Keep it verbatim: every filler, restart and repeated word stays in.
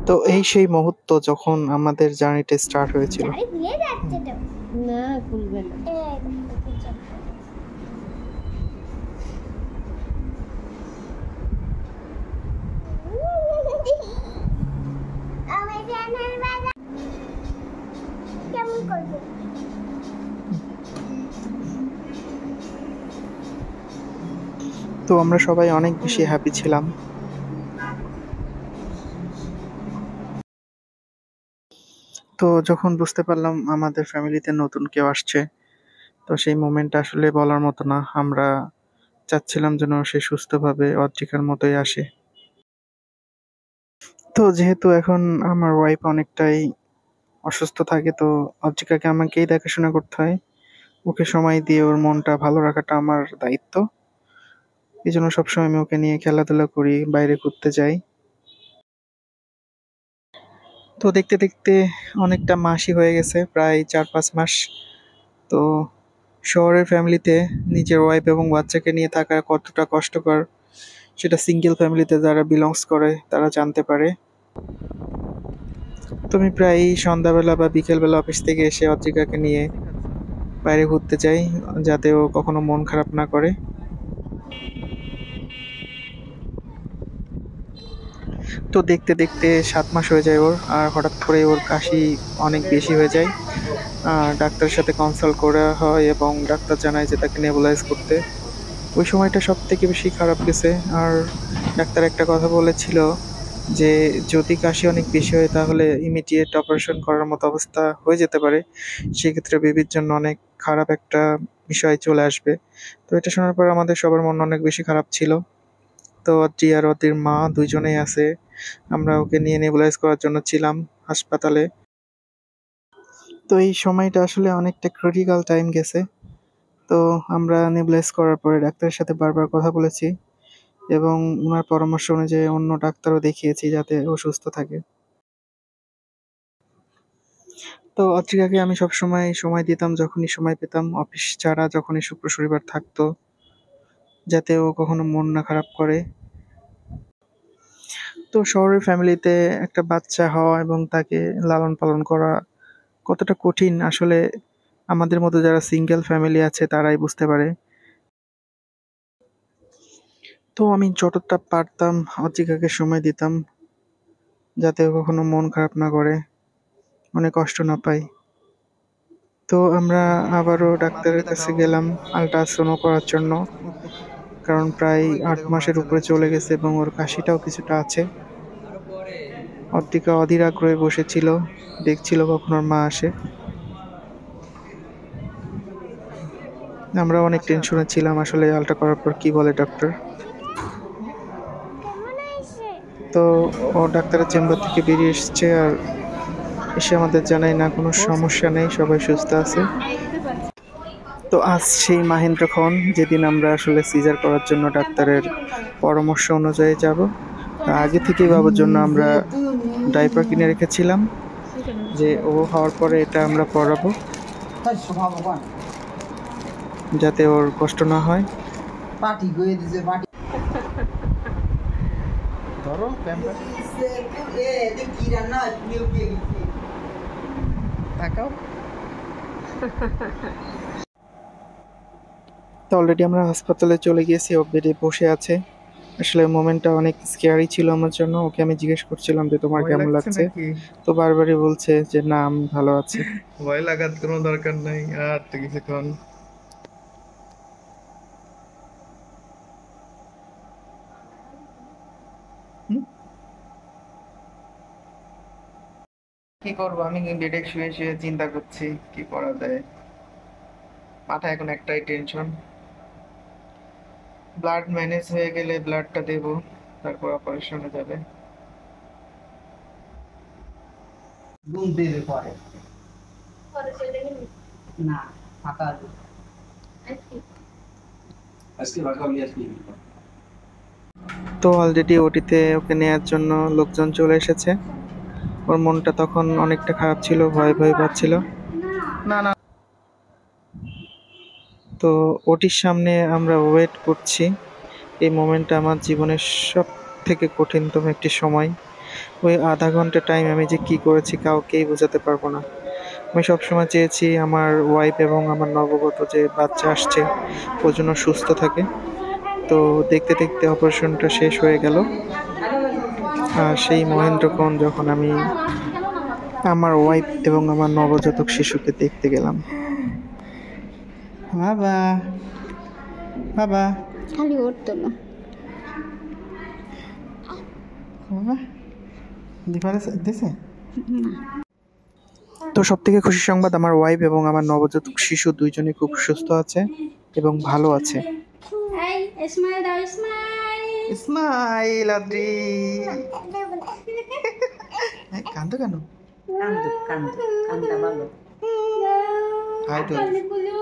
তো এই সেই মুহূর্ত যখন আমাদের জার্নিটা স্টার্ট হয়েছিল। না খুলবে না। তো আমরা সবাই অনেক বেশি হ্যাপি ছিলাম। তো যখন বুঝতে পারলাম আমাদের ফ্যামিলিতে নতুন কেউ আসছে, তো সেই মোমেন্টটা আসলে বলার মতো না। আমরা চাচ্ছিলাম যেন সে সুস্থভাবে অদ্রিকার মতোই আসে। তো যেহেতু এখন আমার ওয়াইফ অনেকটাই অসুস্থ থাকে, তো অদ্রিকাকে আমাকেই দেখাশোনা করতে হয়। ওকে সময় দিয়ে ওর মনটা ভালো রাখাটা আমার দায়িত্ব। এই জন্য সবসময় আমি ওকে নিয়ে খেলাধুলা করি, বাইরে ঘুরতে যাই। তো দেখতে দেখতে অনেকটা মাসই হয়ে গেছে, প্রায় চার পাঁচ মাস। তো শহরের ফ্যামিলিতে নিজের ওয়াইফ এবং বাচ্চাকে নিয়ে থাকা কতটা কষ্টকর, সেটা সিঙ্গেল ফ্যামিলিতে যারা বিলংস করে তারা জানতে পারে। তুমি প্রায় সন্ধ্যাবেলা বা বিকেলবেলা অফিস থেকে এসে অদ্রিকাকে নিয়ে বাইরে ঘুরতে যাই, যাতে ও কখনো মন খারাপ না করে। তো দেখতে দেখতে সাত মাস হয়ে যায় ওর, আর হঠাৎ করে ওর কাশি অনেক বেশি হয়ে যায়। আর ডাক্তারের সাথে কনসাল্ট করা হয় এবং ডাক্তার জানায় যে তাকে নেবুলাইজ করতে। ওই সময়টা সব থেকে বেশি খারাপ গেছে। আর ডাক্তার একটা কথা বলেছিল যে যদি কাশি অনেক বেশি হয় তাহলে ইমিডিয়েট অপারেশন করার মতো অবস্থা হয়ে যেতে পারে। সেক্ষেত্রে বেবির জন্য অনেক খারাপ একটা বিষয় চলে আসবে। তো এটা শোনার পর আমাদের সবার মন অনেক বেশি খারাপ ছিল। তো অদ্রি আর অদ্রির মা দুইজনেই আছে। আমরা ওকে নিয়ে নেবুলাইজ করার জন্য ছিলাম হাসপাতালে। তো এই সময়টা আসলে অনেকটা ক্রিটিক্যাল টাইম গেছে। তো আমরা নেবুলাইজ করার পরে ডাক্তারের সাথে বারবার কথা বলেছি এবং ওনার পরামর্শ অনুযায়ী অন্য ডাক্তারও দেখিয়েছি যাতে ও সুস্থ থাকে। তো অদ্রিকাকে আমি সবসময় সময় দিতাম যখনই সময় পেতাম, অফিস ছাড়া যখনই শুক্র শনিবার থাকতো, যাতে ও কখনো মন না খারাপ করে। তো শহরের ফ্যামিলিতে একটা বাচ্চা হওয়া এবং তাকে লালন পালন করা কতটা কঠিন আসলে আমাদের মতো যারা সিঙ্গেল ফ্যামিলি আছে তারাই বুঝতে পারে। তো আমি যতটা পারতাম অদ্রিকাকে সময় দিতাম, যাতে ও কখনো মন খারাপ না করে, অনেক কষ্ট না পায়। তো আমরা আবারও ডাক্তারের কাছে গেলাম আল্ট্রাসাউন্ড করার জন্য, কারণ প্রায় আট মাসের উপরে চলে গেছে এবং ওর কাশিটাও কিছুটা আছে। অদ্রিকা অধীর আগ্রহে বসেছিল, দেখছিল কখন ওর মা আসে। আমরা অনেক টেনশনে ছিলাম আসলে আলট্রা করার পর কি বলে ডক্টর। তো ও ডাক্তারের চেম্বার থেকে বেরিয়ে এসছে আর এসে আমাদের জানায় না কোনো সমস্যা নেই, সবাই সুস্থ আছে। তো আজ সেই মাহেন্দ্রক্ষণ যেদিন আমরা আসলে সিজার করার জন্য ডাক্তারের পরামর্শ অনুযায়ী যাব। আগে থেকেই বাবার জন্য আমরা ডাইপার কিনে রেখেছিলাম যে ও হওয়ার পরে এটা আমরা পরাবো, যাতে ওর কষ্ট না হয়। ধরো তাকাও। তো অলরেডি আমরা হাসপাতালে চলে গিয়েছি, ও বেডে বসে আছে। আসলে মোমেন্টটা অনেক স্কেয়ারি ছিল আমার জন্য। ওকে আমি জিজ্ঞেস করছিলাম যে তোমার কেমন লাগছে, তো বারবারই বলছে যে না আমি ভালো আছি। ভয় লাগার কোনো দরকার নাই, আর তো কিছুক্ষণ কি করবো, আমি বেডে শুয়ে শুয়ে চিন্তা করছি কি করা যায়। মাথায় এখন একটাই টেনশন, ব্লাড ম্যানেজ হয়ে গেলে ব্লাডটা দেব, তারপর অপারেশনে যাবে। না ফাঁকা তো অলরেডি ওটিতে ওকে নেয়ার জন্য লোকজন চলে এসেছে। ওর মনটা তখন অনেকটা খারাপ ছিল, ভয় ভয় পাচ্ছিল। না না তো ওটির সামনে আমরা ওয়েট করছি। এই মোমেন্টটা আমার জীবনের সব থেকে কঠিনতম একটি সময়। ওই আধা ঘন্টা টাইম আমি যে কি করেছি কাউকেই বোঝাতে পারবো না। আমি সবসময় চেয়েছি আমার ওয়াইফ এবং আমার নবগত যে বাচ্চা আসছে ও যেন সুস্থ থাকে। তো দেখতে দেখতে অপারেশনটা শেষ হয়ে গেল। আর সেই মহেন্দ্রক্ষণ যখন আমি আমার ওয়াইফ এবং আমার নবজাতক শিশুকে দেখতে গেলাম। বাবা, বাবা, খালি উঠতো না। বাবা, ডিফারেন্স দিছে? তো সব থেকে খুশি সংবাদ, আমার ওয়াইফ এবং আমার নবজাতক শিশু দুইজনে খুব সুস্থ আছে এবং ভালো আছে। এই স্মাইল দাও, স্মাইল। স্মাইল আদ্রি। কান্দো কেন? কান্দু কান্দু কান্দা ভালো। হাই তো।